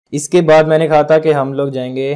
इसके बाद मैंने कहा था कि हम लोग जाएंगे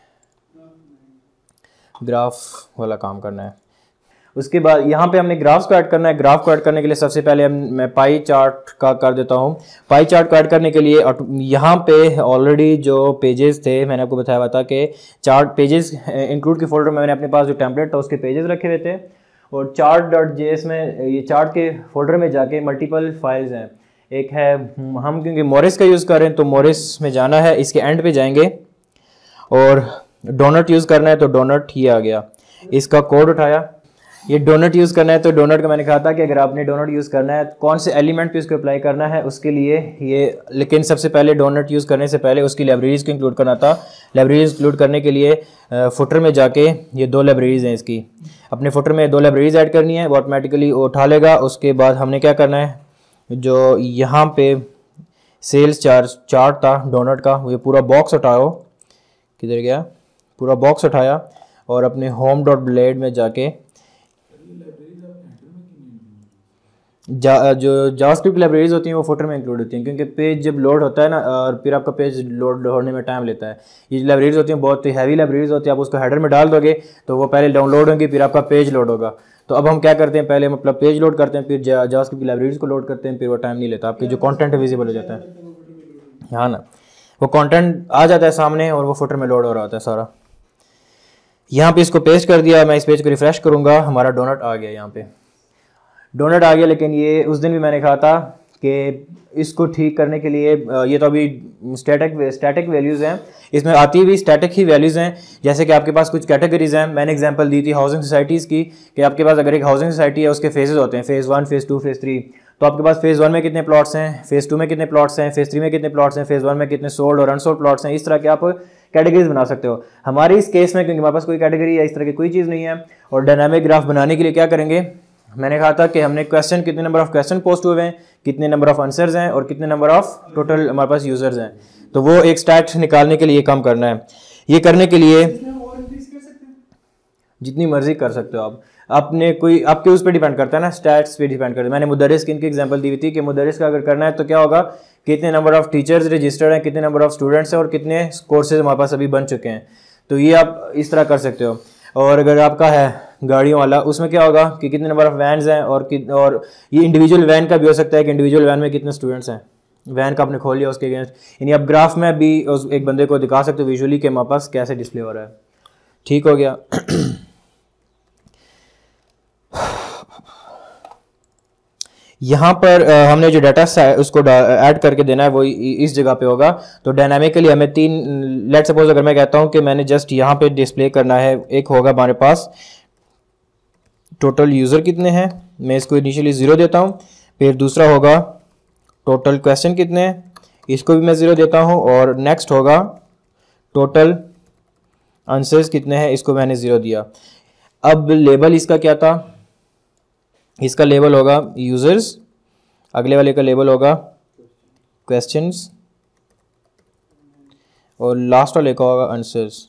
ग्राफ वाला काम करना है। उसके बाद यहाँ पे हमने ग्राफ्स को ऐड करना है। ग्राफ को ऐड करने के लिए सबसे पहले मैं पाई चार्ट का कर देता हूँ। पाई चार्ट को ऐड करने के लिए यहाँ पे ऑलरेडी जो पेजेस थे मैंने आपको बताया हुआ था कि चार्ट पेजेस इंक्लूड के फोल्डर में मैंने अपने पास जो टेम्पलेट था उसके पेजेस रखे हुए थे, और चार्ट.js में ये चार्ट के फोल्डर में जाके मल्टीपल फाइल्स हैं। एक है, हम क्योंकि मोरिस का यूज़ कर रहे हैं तो मोरिस में जाना है, इसके एंड पे जाएंगे और डोनट यूज़ करना है तो डोनट ही आ गया। इसका कोड उठाया, ये डोनट यूज़ करना है तो डोनट का मैंने कहा था कि अगर आपने डोनट यूज़ करना है कौन से एलिमेंट पे इसको अप्लाई करना है उसके लिए ये, लेकिन सबसे पहले डोनट यूज़ करने से पहले उसकी लाइब्रेरीज़ को इंक्लूड करना था। लाइब्रेरीज इंक्लूड करने के लिए फुटर में जाके ये 2 लाइब्रेरीज़ हैं, इसकी अपने फुटर में 2 लाइब्रेरीज़ ऐड करनी है, वो ऑटोमेटिकली उठा लेगा। उसके बाद हमने क्या करना है, जो यहाँ पे सेल्स चार्ट था डोनट का, वो ये पूरा बॉक्स उठाओ, किधर गया, पूरा बॉक्स उठाया और अपने होम डॉट ब्लेड में जाके जो जावास्क्रिप्ट लाइब्रेरीज होती हैं वो फुटर में इंक्लूड होती हैं, क्योंकि पेज जब लोड होता है ना और फिर आपका पेज लोड होने में टाइम लेता है। ये लाइब्रेरीज होती हैं बहुत ही हैवी लाइब्रेरीज होती है, आप उसको हेडर में डाल दोगे तो वो पहले डाउनलोड होंगी फिर आपका पेज लोड होगा। तो अब हम क्या करते हैं, पहले मतलब पेज लोड करते हैं फिर जावास्क्रिप्ट लाइब्रेरीज को लोड करते हैं, फिर वो टाइम नहीं लेता, आपके जो कॉन्टेंट विजिबल हो जाता है, हाँ ना, वो कॉन्टेंट आ जाता है सामने और वो फुटर में लोड हो रहा होता है सारा। यहाँ पे इसको पेस्ट कर दिया, मैं इस पेज को रिफ्रेश करूँगा, हमारा डोनट आ गया, यहाँ पे डोनट आ गया। लेकिन ये उस दिन भी मैंने कहा था कि इसको ठीक करने के लिए ये तो अभी स्टैटिक वैल्यूज़ हैं, इसमें आती भी स्टैटिक ही वैल्यूज़ हैं। जैसे कि आपके पास कुछ कैटेगरीज हैं, मैंने एग्जांपल दी थी हाउसिंग सोसाइटीज़ की, कि आपके पास अगर एक हाउसिंग सोसाइटी है उसके फेजेस होते हैं, फेज़ 1, फेज़ 2, फेज़ 3। तो आपके पास फेज़ 1 में कितने प्लॉट्स हैं, फेज़ 2 में कितने प्लॉट्स हैं, फेज़ 3 में कितने प्लॉट्स हैं, फेज़ 1 में कितने सोल्ड और अनसोल्ड प्लॉट्स हैं। इस तरह के आप कैटेगरीज बना सकते हो। हमारी इस केस में क्योंकि हमारे पास कोई कैटेगरी या इस तरह की कोई चीज़ नहीं है, और डायनामिक ग्राफ बनाने के लिए क्या करेंगे, मैंने कहा था कि हमने क्वेश्चन, कितने नंबर ऑफ क्वेश्चन पोस्ट हुए हैं, कितने नंबर ऑफ आंसर्स हैं और कितने नंबर ऑफ टोटल हमारे पास यूजर्स हैं, तो वो एक स्टैट निकालने के लिए काम करना है। ये करने के लिए जितनी मर्जी कर सकते हो आप, आपने कोई आपके उस पर डिपेंड करता है ना, स्टैट्स पे डिपेंड करता है। मैंने मुदर्रिस की इनकी एग्जांपल दी हुई थी कि मुदर्रिस का अगर करना है तो क्या होगा, कितने नंबर ऑफ टीचर्स रजिस्टर्ड हैं, कितने नंबर ऑफ स्टूडेंट्स हैं और कितने कोर्सेज हमारे पास अभी बन चुके हैं, तो ये आप इस तरह कर सकते हो। और अगर आपका है गाड़ियों वाला, उसमें क्या होगा कि कितने नंबर ऑफ वैन्स हैं, और ये इंडिविजुअल वैन का भी हो सकता है कि इंडिविजुअल वैन में कितने स्टूडेंट्स हैं, वैन का आपने खोल लिया उसके अगेंस्ट, यानी आप ग्राफ में भी उस एक बंदे को दिखा सकते हो विजुअली कि हमारे पास कैसे डिस्प्ले हो रहा है। ठीक हो गया। यहाँ पर हमने जो डाटा उसको ऐड करके देना है वो इस जगह पे होगा। तो डायनामिकली हमें 3, लेट सपोज अगर मैं कहता हूँ कि मैंने जस्ट यहाँ पे डिस्प्ले करना है, एक होगा हमारे पास टोटल यूज़र कितने हैं, मैं इसको इनिशियली 0 देता हूँ। फिर दूसरा होगा टोटल क्वेश्चन कितने हैं, इसको भी मैं 0 देता हूँ। और नेक्स्ट होगा टोटल आंसर्स कितने हैं, इसको मैंने 0 दिया। अब लेबल इसका क्या था, इसका लेबल होगा यूजर्स, अगले वाले का लेबल होगा क्वेश्चंस और लास्ट वाले का होगा आंसर्स।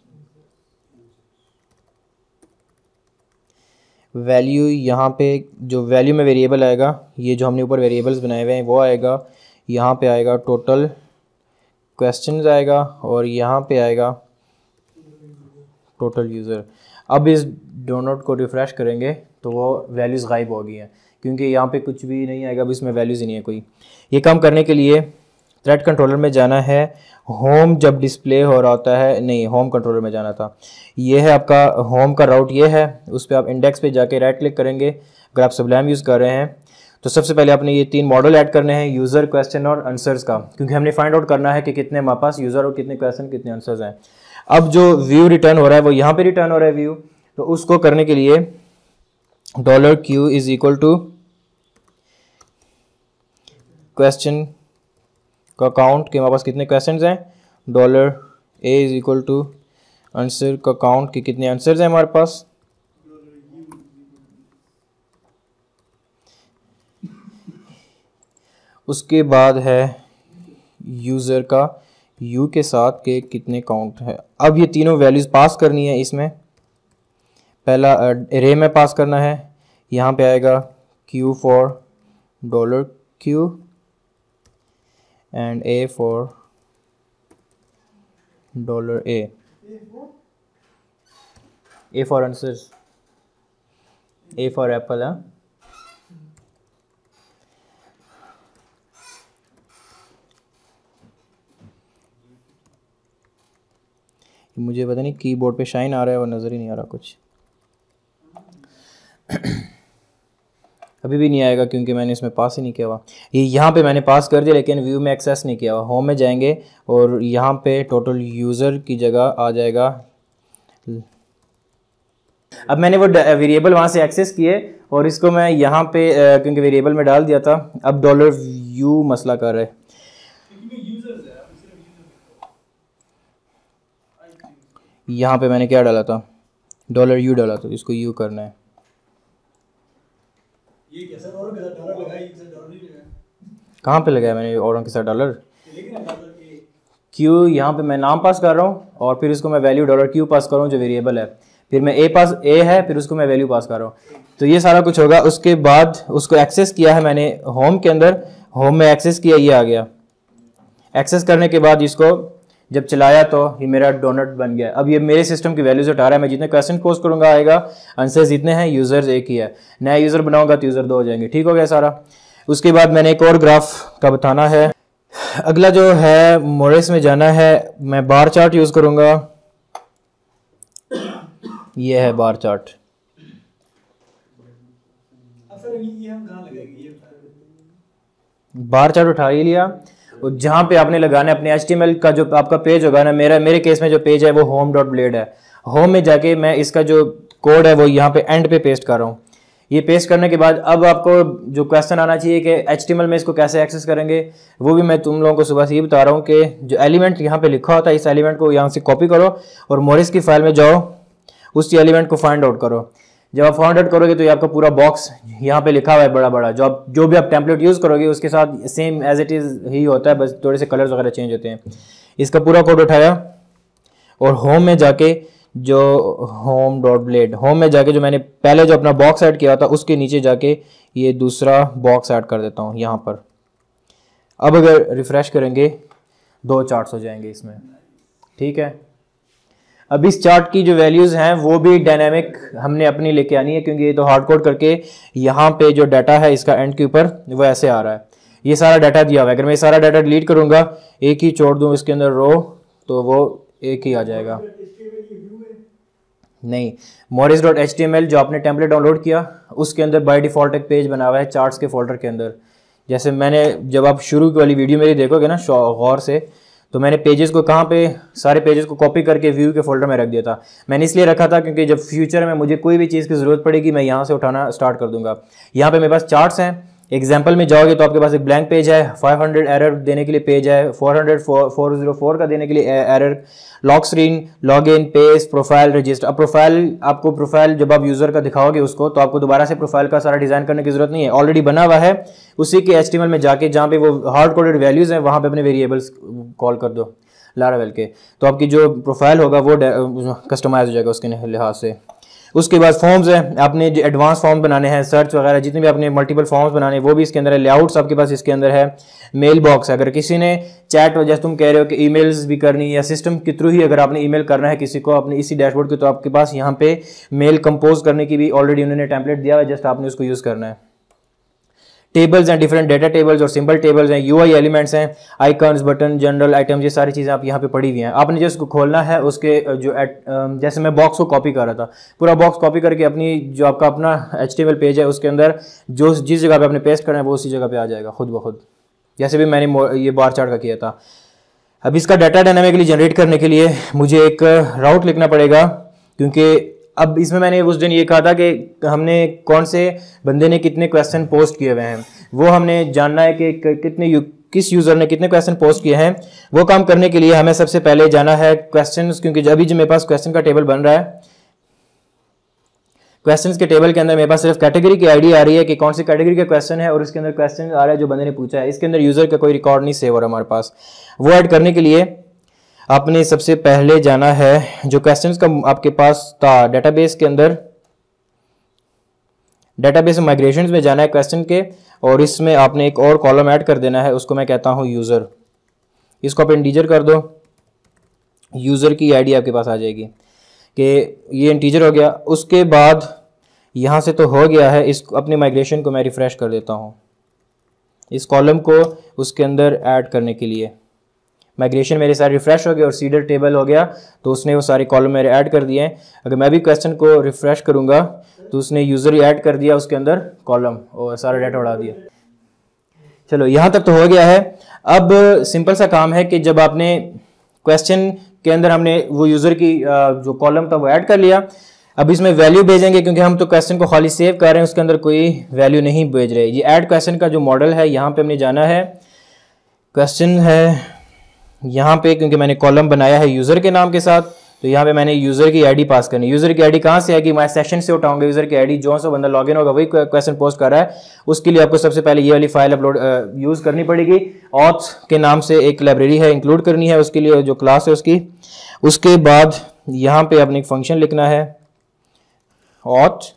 वैल्यू यहाँ पे जो वैल्यू में वेरिएबल आएगा, ये जो हमने ऊपर वेरिएबल्स बनाए हुए हैं वो आएगा, यहाँ पे आएगा टोटल क्वेश्चंस आएगा और यहाँ पे आएगा टोटल यूज़र। अब इस डोनट को रिफ़्रेश करेंगे तो वो वैल्यूज़ गायब हो गई हैं, क्योंकि यहाँ पे कुछ भी नहीं आएगा, अब इसमें वैल्यूज़ ही नहीं है कोई। ये काम करने के लिए थ्रेड कंट्रोलर में जाना है, होम जब डिस्प्ले हो रहा होता है, नहीं होम कंट्रोलर में जाना था, ये है आपका होम का राउट, ये है, उस पर आप इंडेक्स पे जाके राइट क्लिक करेंगे। अगर आप सबलैम यूज़ कर रहे हैं तो सबसे पहले आपने ये 3 मॉडल ऐड करने हैं, यूज़र, क्वेश्चन और आंसर्स का, क्योंकि हमने फाइंड आउट करना है कि कितने हमारे पास यूज़र और कितने क्वेश्चन कितने आंसर्स हैं। अब जो व्यू रिटर्न हो रहा है वो यहाँ पे रिटर्न हो रहा है व्यू, तो उसको करने के लिए $q is equal to question का काउंट कि हमारे पास कितने क्वेश्चंस हैं, $a is equal to answer का काउंट कि कितने आंसर्स हैं हमारे पास। उसके बाद है यूज़र का u के साथ के कितने काउंट है। अब ये तीनों वैल्यूज़ पास करनी है, इसमें पहला एरे में पास करना है, यहाँ पे आएगा q for $q and a for dollar A for answer, A for apple. हाँ, मुझे पता नहीं कीबोर्ड पे शाइन आ रहा है और नज़र ही नहीं आ रहा कुछ। अभी भी नहीं आएगा क्योंकि मैंने इसमें पास ही नहीं किया हुआ। ये यहाँ पे मैंने पास कर दिया लेकिन व्यू में एक्सेस नहीं किया हुआ। होम में जाएंगे और यहाँ पे टोटल यूज़र की जगह आ जाएगा। अब मैंने वो वेरिएबल वहाँ से एक्सेस किए और इसको मैं यहाँ पे क्योंकि वेरिएबल में डाल दिया था, अब डॉलर यू मसला कर रहा है। यहाँ पे मैंने क्या डाला था, डॉलर यू डाला था, इसको यू करना है। ये कैसा डॉलर के साथ डॉलर लगाया, एक साथ डॉलर नहीं लगाया। कहाँ पे लगाया मैंने औरों के साथ डॉलर? क्यू, यहाँ पे मैं नाम पास कर रहा हूँ और फिर इसको मैं वैल्यू डॉलर क्यू पास कर रहा हूँ जो वेरिएबल है। फिर मैं ए है, फिर उसको मैं वैल्यू पास कर रहा हूँ। तो ये सारा कुछ होगा। उसके बाद उसको एक्सेस किया है मैंने होम के अंदर, होम में एक्सेस किया, ये आ गया। एक्सेस करने के बाद इसको जब चलाया तो ये मेरा डोनट बन गया। अब ये मेरे सिस्टम की वैल्यूज उठा रहा है। मैं जितने क्वेश्चन पोस्ट करूंगा आएगा, आंसर्स जितने हैं, यूज़र्स एक ही है। नया यूज़र बनाऊंगा तो यूज़र 2 हो जाएंगे। ठीक हो गया सारा। उसके बाद मैंने एक और ग्राफ का बताना है। अगला जो है मोरेस में जाना है, मैं बार चार्ट यूज़ करूंगा। ये है बार चार्ट। बार चार्ट उठा ही लिया और जहाँ पे आपने लगाना है अपने HTML का जो आपका पेज होगा ना, मेरे केस में जो पेज है वो home.blade है। होम में जाके मैं इसका जो कोड है वो यहाँ पे एंड पे पेस्ट कर रहा हूँ। ये पेस्ट करने के बाद अब आपको जो क्वेश्चन आना चाहिए कि HTML में इसको कैसे एक्सेस करेंगे, वो भी मैं तुम लोगों को सुबह से ये बता रहा हूँ कि जो एलिमेंट यहाँ पे लिखा होता है, इस एलिमेंट को यहाँ से कॉपी करो और मोरिस की फाइल में जाओ, उस एलिमेंट को फाइंड आउट करो। जब आप फाइंड आउट करोगे तो ये आपका पूरा बॉक्स यहाँ पे लिखा हुआ है बड़ा बड़ा। जो भी आप टेम्पलेट यूज़ करोगे उसके साथ सेम एज इट इज़ ही होता है, बस थोड़े से कलर्स वगैरह चेंज होते हैं। इसका पूरा कोड उठाया और होम में जाके जो home.blade, होम में जाके जो मैंने पहले जो अपना बॉक्स ऐड किया था उसके नीचे जाके ये दूसरा बॉक्स ऐड कर देता हूँ यहाँ पर। अब अगर रिफ़्रेश करेंगे 2 चार्ट्स हो जाएंगे इसमें। ठीक है। अब इस चार्ट की जो वैल्यूज़ हैं वो भी डायनामिक हमने अपनी लेके आनी है, क्योंकि ये तो हार्ड कोड करके यहाँ पे जो डाटा है इसका एंड के ऊपर वो ऐसे आ रहा है। ये सारा डाटा दिया हुआ है। अगर मैं सारा डाटा डिलीट करूँगा, एक ही छोड़ दूँ इसके अंदर रो, तो वो एक ही आ जाएगा। नहीं, morris.html जो आपने टेम्पलेट डाउनलोड किया उसके अंदर बाय डिफ़ॉल्ट एक पेज बना हुआ है चार्ट्स के फोल्डर के अंदर। जैसे मैंने, जब आप शुरू वाली वीडियो मेरी देखोगे ना गौर से, तो मैंने पेजेस को कहाँ पे, सारे पेजेस को कॉपी करके व्यू के फोल्डर में रख दिया था। मैंने इसलिए रखा था क्योंकि जब फ्यूचर में मुझे कोई भी चीज़ की ज़रूरत पड़ेगी मैं यहाँ से उठाना स्टार्ट कर दूंगा। यहाँ पे मेरे पास चार्ट्स हैं। एग्जाम्पल में जाओगे तो आपके पास एक ब्लैंक पेज है, 500 एरर देने के लिए पेज है, 404 का देने के लिए error, lock screen, log in, page, profile, register. अब प्रोफाइल, आपको प्रोफाइल जब आप यूज़र का दिखाओगे उसको, तो आपको दोबारा से प्रोफाइल का सारा डिज़ाइन करने की ज़रूरत नहीं है, ऑलरेडी बना हुआ है। उसी के HTML में जाके जहाँ पे वो हार्ड कोडेड वैल्यूज़ हैं वहाँ पे अपने वेरिएबल्स कॉल कर दो लारावेल के, तो आपकी जो प्रोफाइल होगा वो कस्टमाइज हो जाएगा उसके लिहाज से। उसके बाद फॉर्म्स है, आपने जो एडवांस फॉर्म बनाने हैं, सर्च वगैरह जितने भी आपने मल्टीपल फॉर्म्स बनाने हैं वो भी इसके अंदर है। लेआउट्स आपके पास इसके अंदर है। मेल बॉक्स, अगर किसी ने चैट, जैसे तुम कह रहे हो कि ईमेल्स भी करनी है या सिस्टम के थ्रू ही अगर आपने ईमेल करना है किसी को अपने इसी डैशबोर्ड के, तो आपके पास यहाँ पे मेल कंपोज करने की भी ऑलरेडी उन्होंने टेम्पलेट दिया हुआ है, जस्ट आपने उसको यूज़ करना है। टेबल्स हैं, डिफरेंट डेटा टेबल्स और सिंपल टेबल्स हैं, UI एलिमेंट्स हैं, आइकन्स, बटन, जनरल आइटम्स, ये सारी चीज़ें आप यहाँ पे पड़ी हुई हैं। आपने जो इसको खोलना है उसके जो जैसे मैं बॉक्स को कॉपी कर रहा था, पूरा बॉक्स कॉपी करके अपनी जो आपका अपना HTML पेज है उसके अंदर जो जिस जगह पे आपने पेस्ट करना है वो उसी जगह पे आ जाएगा खुद ब खुद, जैसे भी मैंने ये बार चार्ट का किया था। अब इसका डाटा डायनामिकली जनरेट करने के लिए मुझे एक राउट लिखना पड़ेगा, क्योंकि अब इसमें मैंने उस दिन ये कहा था कि हमने कौन से बंदे ने कितने क्वेश्चन पोस्ट किए हुए हैं, वो हमने जानना है कि किस यूज़र ने कितने क्वेश्चन पोस्ट किए हैं। वो काम करने के लिए हमें सबसे पहले जाना है क्वेश्चंस, क्योंकि अभी जो मेरे पास क्वेश्चन का टेबल बन रहा है, क्वेश्चंस के टेबल के अंदर मेरे पास सिर्फ कैटेगरी की आईडी आ रही है कि कौन सी कैटेगरी का क्वेश्चन है और उसके अंदर क्वेश्चन आ रहा है जो बंदे ने पूछा है। इसके अंदर यूज़र का कोई रिकॉर्ड नहीं सेव हो रहा हमारे पास। वो ऐड करने के लिए आपने सबसे पहले जाना है जो क्वेश्चंस का आपके पास था डेटाबेस के अंदर, डेटाबेस माइग्रेशंस में जाना है क्वेश्चन के, और इसमें आपने एक और कॉलम ऐड कर देना है, उसको मैं कहता हूँ यूज़र। इसको आप इंटीजर कर दो यूज़र की आईडी आपके पास आ जाएगी कि ये इंटीजर हो गया। उसके बाद यहाँ से तो हो गया है, इस अपनी माइग्रेशन को मैं रिफ़्रेश कर देता हूँ इस कॉलम को उसके अंदर ऐड करने के लिए। माइग्रेशन मेरे सारे रिफ़्रेश हो गया और सीडर टेबल हो गया, तो उसने वो सारे कॉलम मेरे ऐड कर दिए हैं। अगर मैं भी क्वेश्चन को रिफ़्रेश करूँगा तो उसने यूज़र ही ऐड कर दिया उसके अंदर कॉलम और सारा डाटा उड़ा दिया। चलो यहाँ तक तो हो गया है। अब सिंपल सा काम है कि जब आपने क्वेश्चन के अंदर हमने वो यूज़र की जो कॉलम था वो ऐड कर लिया, अब इसमें वैल्यू भेजेंगे क्योंकि हम तो क्वेश्चन को खाली सेव कर रहे हैं, उसके अंदर कोई वैल्यू नहीं भेज रहे। ये ऐड क्वेश्चन का जो मॉडल है यहाँ पे हमने जाना है, क्वेश्चन है यहाँ पे, क्योंकि मैंने कॉलम बनाया है यूज़र के नाम के साथ, तो यहाँ पे मैंने यूज़र की आईडी पास करनी है। यूज़र की आईडी कहाँ से आएगी, मैं सेशन से उठाऊंगा यूज़र की आईडी, जो सा बंदा लॉगिन होगा वही क्वेश्चन पोस्ट कर रहा है, उसके लिए आपको सबसे पहले ये वाली फाइल अपलोड यूज़ करनी पड़ेगी। ऑथ के नाम से एक लाइब्रेरी है, इंक्लूड करनी है उसके लिए जो क्लास है उसकी। उसके बाद यहाँ पे आपने एक फंक्शन लिखना है ऑथ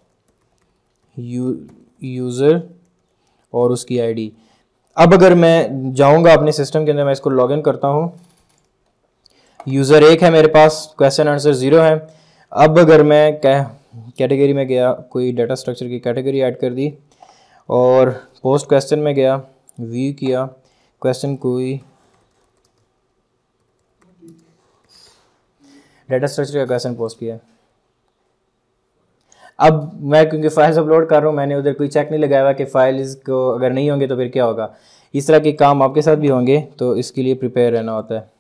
यूज़र और उसकी आईडी। अब अगर मैं जाऊंगा अपने सिस्टम के अंदर, मैं इसको लॉगिन करता हूँ, यूज़र 1 है मेरे पास, क्वेश्चन आंसर 0 है। अब अगर मैं कैटेगरी में गया, कोई डाटा स्ट्रक्चर की कैटेगरी ऐड कर दी और पोस्ट क्वेश्चन में गया, व्यू किया, क्वेश्चन कोई डाटा स्ट्रक्चर का क्वेश्चन पोस्ट किया। अब मैं क्योंकि फाइल्स अपलोड कर रहा हूँ, मैंने उधर कोई चेक नहीं लगाया हुआ कि फाइल्स को अगर नहीं होंगे तो फिर क्या होगा। इस तरह के काम आपके साथ भी होंगे, तो इसके लिए प्रिपेयर रहना होता है।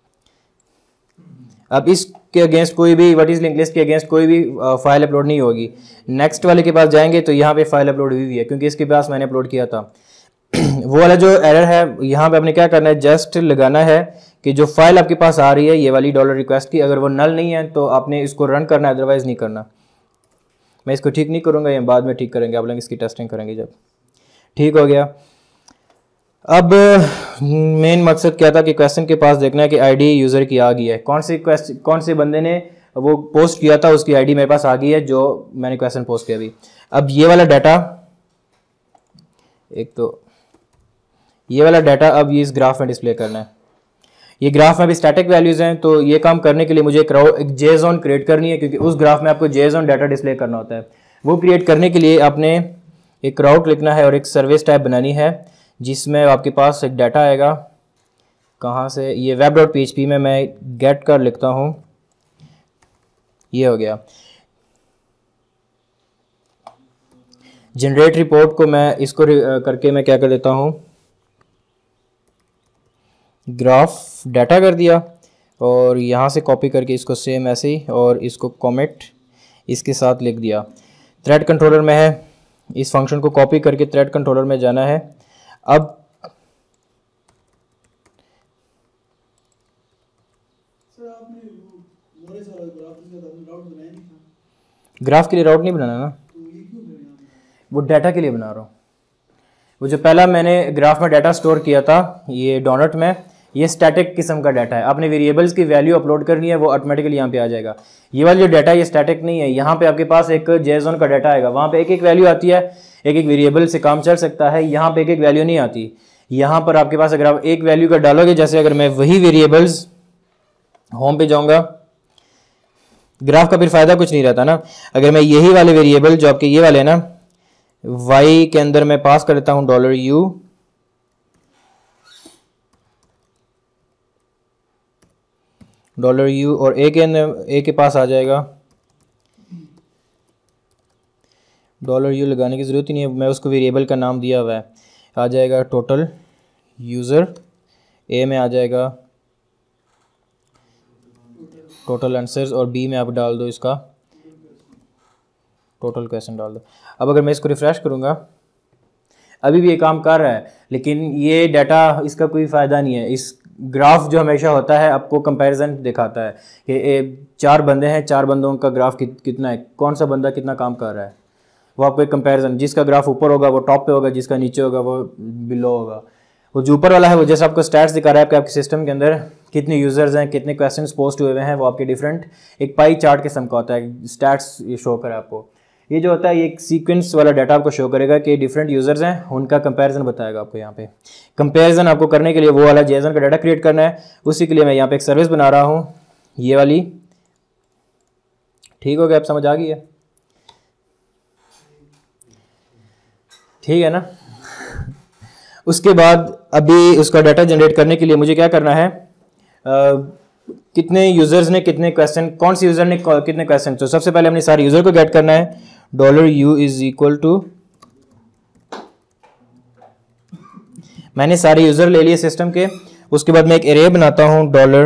अब इसके अगेंस्ट कोई भी व्हाट इज लिंक लिस्ट के अगेंस्ट कोई भी फाइल अपलोड नहीं होगी। नेक्स्ट वाले के पास जाएंगे तो यहाँ पे फाइल अपलोड हुई है क्योंकि इसके पास मैंने अपलोड किया था। वो वाला जो एरर है यहाँ पे आपने क्या करना है, जस्ट लगाना है कि जो फाइल आपके पास आ रही है ये वाली $रिक्वेस्ट की, अगर वो नल नहीं है तो आपने इसको रन करना है, अदरवाइज नहीं करना। मैं इसको ठीक नहीं करूँगा, ये बाद में ठीक करेंगे, आप लोग इसकी टेस्टिंग करेंगे जब ठीक हो गया। अब मेन मकसद क्या था कि क्वेश्चन के पास देखना है कि आईडी यूज़र की आ गई है, कौन से बंदे ने वो पोस्ट किया था उसकी आईडी मेरे पास आ गई है जो मैंने क्वेश्चन पोस्ट किया अभी। अब ये वाला डाटा, एक तो ये वाला डाटा अब ये इस ग्राफ में डिस्प्ले करना है। ये ग्राफ में भी स्टैटिक वैल्यूज़ हैं, तो ये काम करने के लिए मुझे एक जेज़ोन क्रिएट करनी है क्योंकि उस ग्राफ में आपको जेज़ोन डाटा डिस्प्ले करना होता है। वो क्रिएट करने के लिए आपने एक राउट लिखना है और एक सर्विस टाइप बनानी है जिसमें आपके पास एक डाटा आएगा। कहाँ से, ये web.php में मैं गेट कर लिखता हूँ, ये हो गया। जनरेट रिपोर्ट को मैं इसको करके मैं क्या कर देता हूँ, ग्राफ डाटा कर दिया और यहाँ से कॉपी करके इसको सेम ऐसे ही और इसको कॉमेट इसके साथ लिख दिया। थ्रेड कंट्रोलर में है, इस फंक्शन को कॉपी करके थ्रेड कंट्रोलर में जाना है। अब ग्राफ के लिए राउट नहीं बनाना ना, वो डाटा के लिए बना रहा हूँ। वो जो पहला मैंने ग्राफ में डाटा स्टोर किया था ये डोनट में, ये स्टैटिक किस्म का डाटा है। आपने वेरिएबल्स की वैल्यू अपलोड करनी है, वो ऑटोमेटिकली यहाँ पे आ जाएगा। ये वाला जो डाटा है ये स्टैटिक नहीं है, यहाँ पे आपके पास एक जेसॉन का डाटा आएगा, वहाँ पे एक एक वैल्यू आती है, एक एक वेरिएबल से काम चल सकता है। यहाँ पे एक एक वैल्यू नहीं आती। यहाँ पर आपके पास अगर आप एक वैल्यू का डालोगे, जैसे अगर मैं वही वेरिएबल्स होम पे जाऊँगा, ग्राफ का फिर फायदा कुछ नहीं रहता ना। अगर मैं यही वाले वेरिएबल जो आपके ये वाले हैं ना, y के अंदर मैं पास कर देता हूँ $u और ए के पास आ जाएगा $u लगाने की ज़रूरत ही नहीं है, मैं उसको वेरिएबल का नाम दिया हुआ है। आ जाएगा टोटल यूज़र, ए में आ जाएगा टोटल आंसर्स और बी में आप डाल दो इसका टोटल क्वेश्चन डाल दो। अब अगर मैं इसको रिफ़्रेश करूँगा, अभी भी ये काम कर रहा है, लेकिन ये डाटा इसका कोई फ़ायदा नहीं है। इस ग्राफ जो हमेशा होता है आपको कंपैरिजन दिखाता है कि 4 बंदे हैं, 4 बंदों का ग्राफ कितना है, कौन सा बंदा कितना काम कर रहा है, वो आपको एक कंपैरिजन, जिसका ग्राफ ऊपर होगा वो टॉप पे होगा, जिसका नीचे होगा वो बिलो होगा। वो जो ऊपर वाला है वो जैसे आपको स्टैट्स दिखा रहा है कि आपके सिस्टम के अंदर कितने यूज़र्स हैं, कितने क्वेश्चंस पोस्ट हुए हुए हैं, वो आपके डिफरेंट एक पाई चार्ट किस्म का होता है, स्टैट्स ये शो करे आपको। ये जो होता है ये एक सीक्वेंस वाला डाटा आपको शो करेगा कि डिफरेंट यूज़र्स हैं, उनका कंपैरिजन बताएगा आपको। यहाँ पे कंपैरिजन आपको करने के लिए वो वाला जेसन का डाटा क्रिएट करना है, उसी के लिए मैं यहाँ पे एक सर्विस बना रहा हूँ ये वाली, ठीक हो गया, अब समझ आ गई है, ठीक है ना। उसके बाद अभी उसका डाटा जनरेट करने के लिए मुझे क्या करना है, कितने यूजर्स ने कितने क्वेश्चन, कौन से यूजर ने कितने क्वेश्चन। तो सबसे पहले हमने सारे यूजर को गेट करना है, $u इज इक्वल टू, मैंने सारे यूजर ले लिए सिस्टम के। उसके बाद मैं एक एरे बनाता हूँ डॉलर,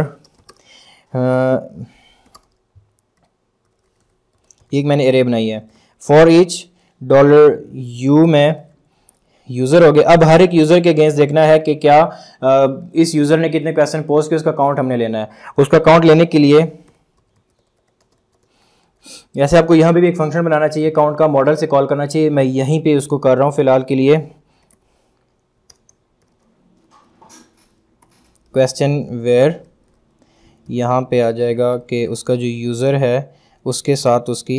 एक मैंने एरे बनाई है, फॉर ईच $u में यूज़र हो गए। अब हर एक यूज़र के अगेंस्ट देखना है कि क्या इस यूज़र ने कितने क्वेश्चन पोस्ट किए, उसका काउंट हमने लेना है। उसका काउंट लेने के लिए जैसे आपको यहाँ पे भी एक फंक्शन बनाना चाहिए, काउंट का मॉडल से कॉल करना चाहिए। मैं यहीं पे उसको कर रहा हूँ फ़िलहाल के लिए, क्वेश्चन वेयर, यहाँ पे आ जाएगा कि उसका जो यूज़र है उसके साथ उसकी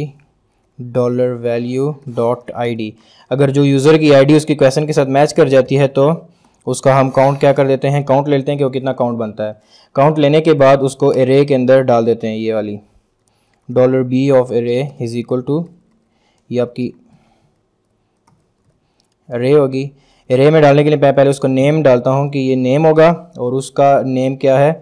$value.id, अगर जो यूज़र की आईडी उसकी क्वेश्चन के साथ मैच कर जाती है तो उसका हम काउंट क्या कर देते हैं, काउंट ले लेते हैं कि वो कितना काउंट बनता है। काउंट लेने के बाद उसको एरे के अंदर डाल देते हैं, ये वाली $b of array is equal to, ये आपकी एरे होगी। एरे में डालने के लिए मैं पहले उसको नेम डालता हूँ कि ये नेम होगा, और उसका नेम क्या है,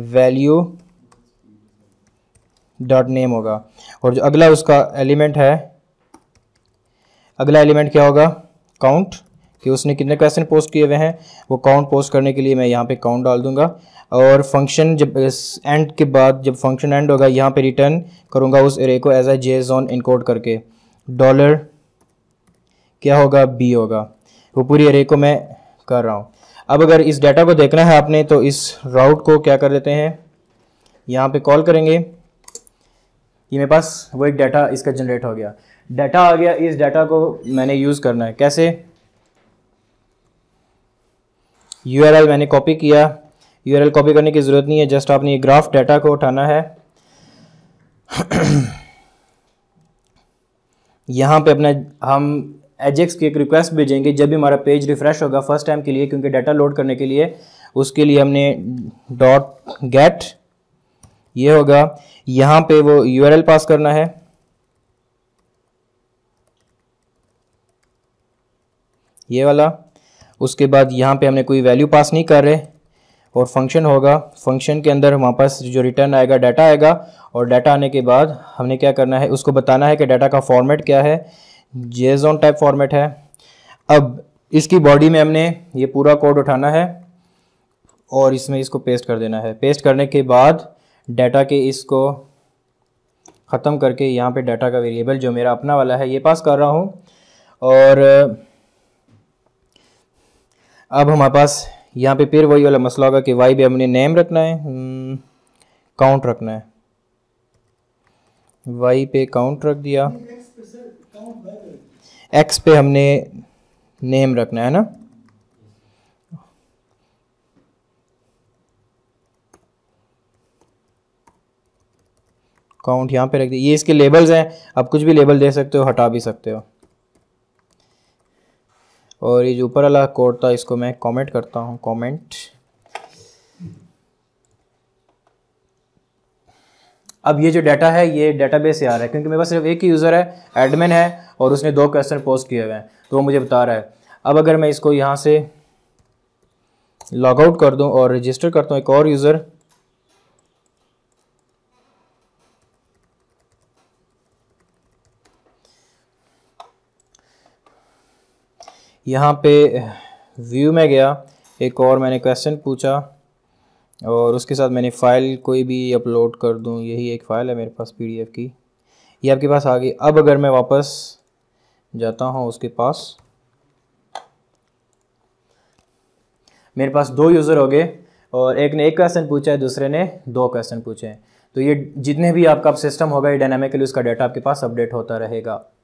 value.name होगा। और जो अगला उसका एलिमेंट है, अगला एलिमेंट क्या होगा, काउंट, कि उसने कितने क्वेश्चन पोस्ट किए हुए हैं। वो काउंट पोस्ट करने के लिए मैं यहाँ पे काउंट डाल दूंगा, और फंक्शन जब एंड के बाद जब फंक्शन एंड होगा यहाँ पे रिटर्न करूँगा उस एरे को एज ए JSON इनकोड करके, डॉलर क्या होगा, b होगा। वो पूरी एरे को मैं कर रहा हूँ। अब अगर इस डाटा को देखना है आपने तो इस राउट को क्या कर देते हैं, यहाँ पे कॉल करेंगे, ये मेरे पास वो एक डाटा इसका जनरेट हो गया, डाटा आ गया। इस डाटा को मैंने यूज़ करना है कैसे, URL मैंने कॉपी किया, URL कॉपी करने की ज़रूरत नहीं है, जस्ट आपने ये ग्राफ डाटा को उठाना है यहाँ पे अपना हम एजेक्स की एक रिक्वेस्ट भेजेंगे जब भी हमारा पेज रिफ़्रेश होगा फर्स्ट टाइम के लिए, क्योंकि डाटा लोड करने के लिए उसके लिए हमने .get ये होगा, यहाँ पे वो URL पास करना है, ये वाला। उसके बाद यहाँ पे हमने कोई वैल्यू पास नहीं कर रहे, और फंक्शन होगा, फंक्शन के अंदर हमारे पास जो रिटर्न आएगा डाटा आएगा, और डाटा आने के बाद हमने क्या करना है, उसको बताना है कि डाटा का फॉर्मेट क्या है, JSON टाइप फॉर्मेट है। अब इसकी बॉडी में हमने ये पूरा कोड उठाना है और इसमें इसको पेस्ट कर देना है। पेस्ट करने के बाद डाटा के इसको ख़त्म करके यहाँ पे डाटा का वेरिएबल जो मेरा अपना वाला है ये पास कर रहा हूँ, और अब हमारे पास यहाँ पे फिर वही वाला मसला होगा कि वाई पे हमने नेम रखना है, काउंट रखना है, वाई पे काउंट रख दिया, एक्स पे हमने नेम रखना है ना, काउंट यहाँ पे रख दिया। ये इसके लेबल्स हैं, आप कुछ भी लेबल दे सकते हो, हटा भी सकते हो। और ये जो ऊपर वाला कोड था इसको मैं कमेंट करता हूँ, कमेंट। अब ये जो डाटा है ये डाटाबेस से आ रहा है, क्योंकि मेरे पास सिर्फ एक ही यूज़र है, एडमिन है, और उसने 2 क्वेश्चन पोस्ट किए हुए हैं, तो वो मुझे बता रहा है। अब अगर मैं इसको यहाँ से लॉग आउट कर दूँ और रजिस्टर करता हूँ एक और यूज़र, यहाँ पे व्यू में गया, एक और मैंने क्वेश्चन पूछा, और उसके साथ मैंने फ़ाइल कोई भी अपलोड कर दूँ, यही एक फ़ाइल है मेरे पास PDF की, ये आपके पास आ गई। अब अगर मैं वापस जाता हूँ उसके पास, मेरे पास 2 यूज़र हो गए, और एक ने 1 क्वेश्चन पूछा है, दूसरे ने 2 क्वेश्चन पूछे हैं। तो ये जितने भी आपका सिस्टम होगा ये डायनामिकली उसका डाटा आपके पास अपडेट होता रहेगा।